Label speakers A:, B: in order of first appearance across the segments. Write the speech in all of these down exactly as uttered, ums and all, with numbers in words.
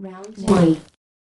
A: Round one.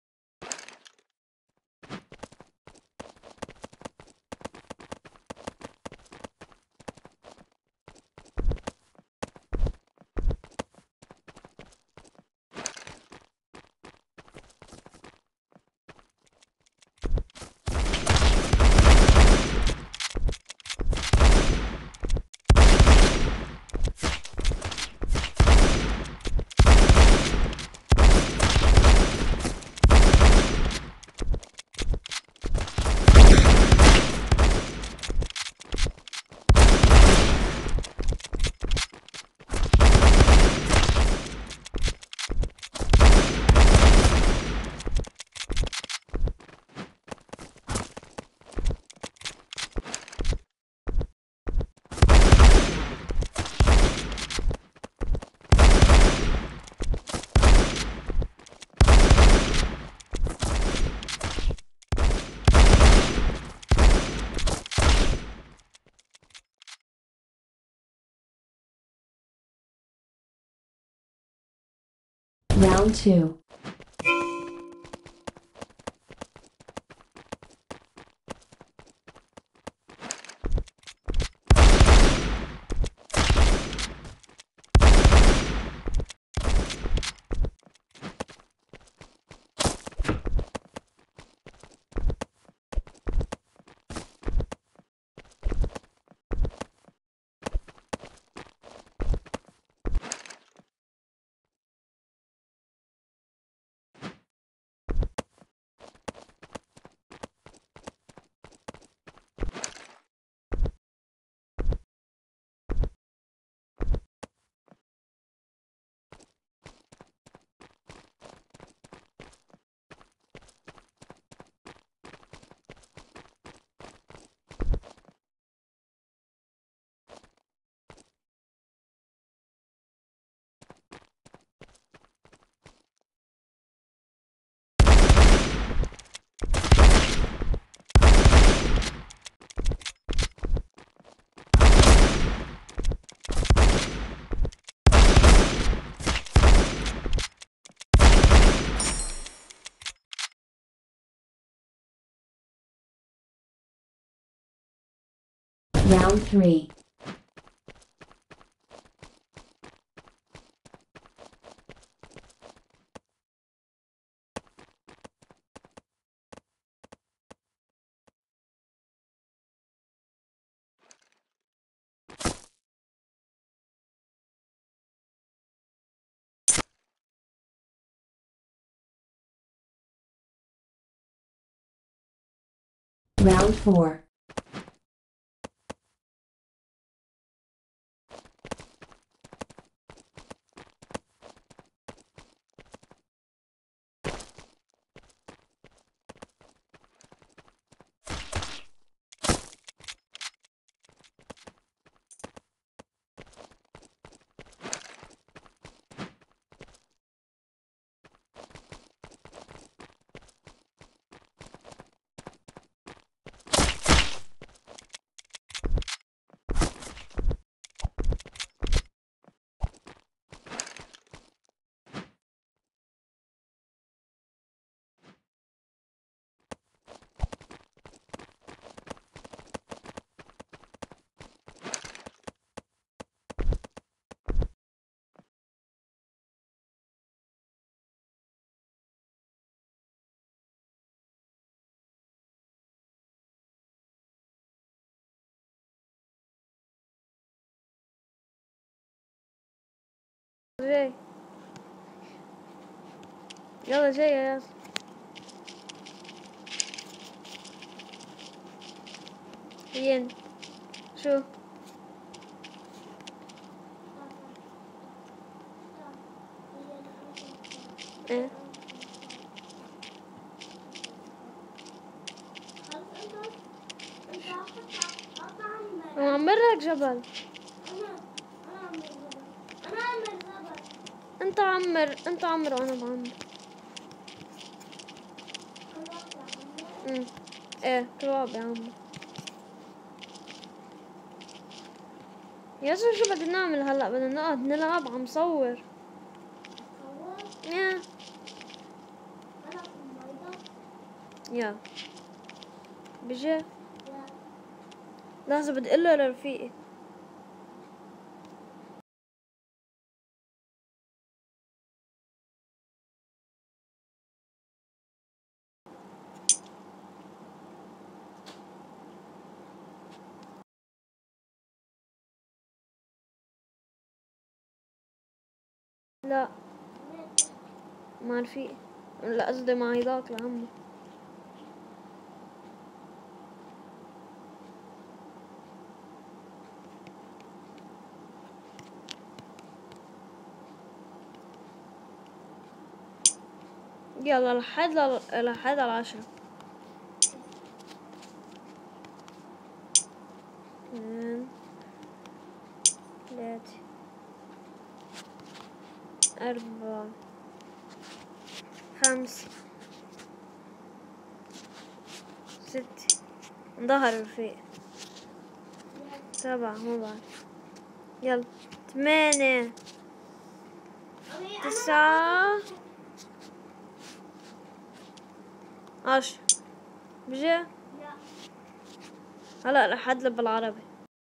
A: Round two. Round three. Round four.
B: جاي يلا جاي يا ياسر وين شو ايه وعمر لك جبل انت عمر انت عمر وانا بعمر امم ايه كل واحد بعمر يا شو شو بدنا نعمل هلا بدنا نقعد نلعب عم صور ايه يلا بجي. لحظة بدي اقله لرفيقي. لا مع رفيقي، لا قصدي مع هيداك لعمي. يلا لحد ل... لحد العشرة. اثنين ثلاثة أربعة خمسة ستة ظهر رفيق سبعة مو بعد. يلا ثمانية تسعة عشرة. بجي هلا رح ادلب بالعربي.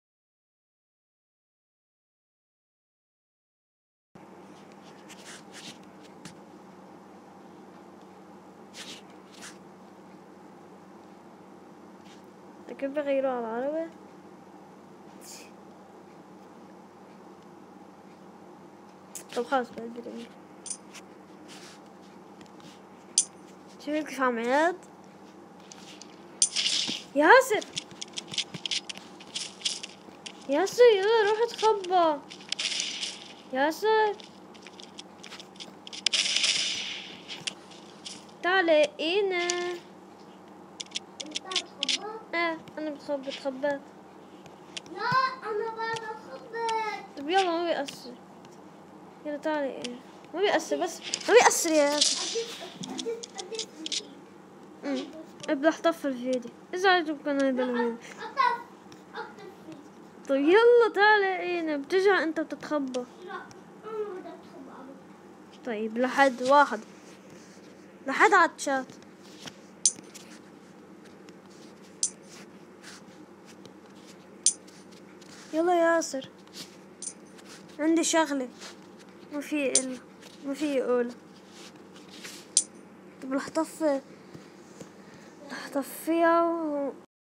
B: كيف بغيروه على العربي؟ طب خلاص بعد بدي شوف كيف عم يعد. ياسر ياسر يلا روح اتخبى. ياسر تعالي هنا.
C: انت تخبط؟
B: ايه انا بتخبى تخبيت.
C: لا انا بعد اخبط.
B: طب يلا ما بيأثر. يلا تعالي ايه ما بيأثر بس ما بيأثر يا ياسر.
C: اديت اديت اديت
B: امم بدي احطف الفيديو اذا عجبكم هذا الفيديو.
C: اكتر اكتر فيه.
B: طيب يلا تعالي هنا بترجع انت بتتخبى.
C: لا انا بدي اتخبط.
B: طيب لحد واحد لحد على الشات. يلا ياسر عندي شغلة ما في إلا ما في أولى. طب رح طفي رح طفيها و...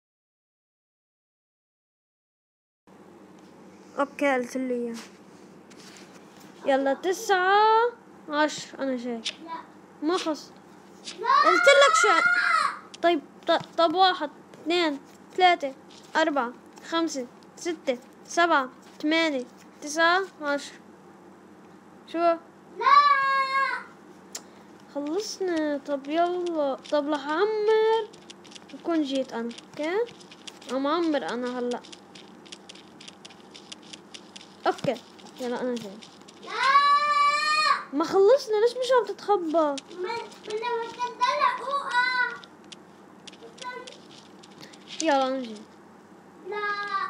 B: اوكي قلت لي اياها. يلا تسعة عشر انا شايف
C: لا
B: ما خص.
C: لا
B: قلت لك شيء. طيب ط- طب واحد اثنين ثلاثة أربعة خمسة ستة سبعة ثمانية تسعة عشر. شو
C: لا
B: خلصنا. طب يلا طب رح أعمر وكون جيت أنا. اوكي عم أعمر أنا هلا. اوكي يلا أنا جاي.
C: لا
B: ما خلصنا ليش مش عم تتخبى؟
C: من من لما كنت انا اوقع.
B: يلا أنا جاي.
C: لا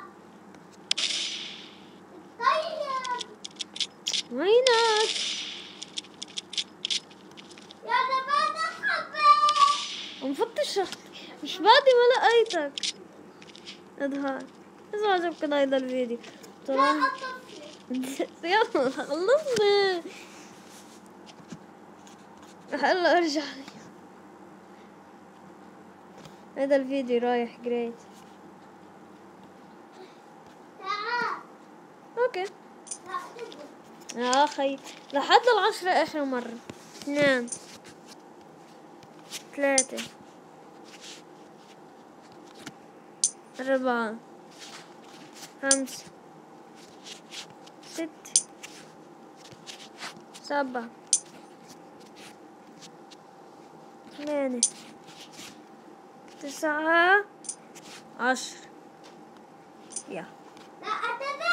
C: طيب
B: وينك؟
C: يا انا بعد اخبط.
B: مفتش مش بعدي ما لقيتك. اظهر إذا عجبكم هيدا الفيديو
C: لا
B: طبعا
C: اطفي.
B: يلا خلصنا. هلا ارجع لي. هذا الفيديو رايح جريت.
C: تعال.
B: اوكي
C: لا تقدر.
B: يا اخي لحد العشرة اخر مرة. اثنين ثلاثة أربعة خمسة ستة سبعة ثمانية تسعة عشر. يا
C: لا أتبع.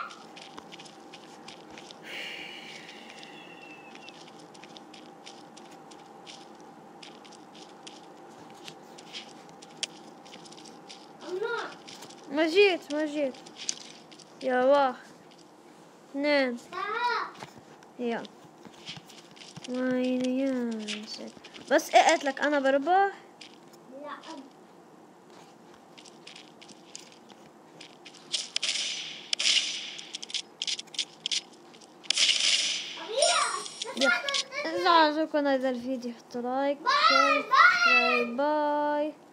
C: الله.
B: ما جيت ما جيت. يا واحد اثنين
C: تعال.
B: يا وين يا سيد. بس ايه قلت لك انا بربح. يلا إذا عجبكم هذا الفيديو حطوا لايك شير سبسكرايب باي.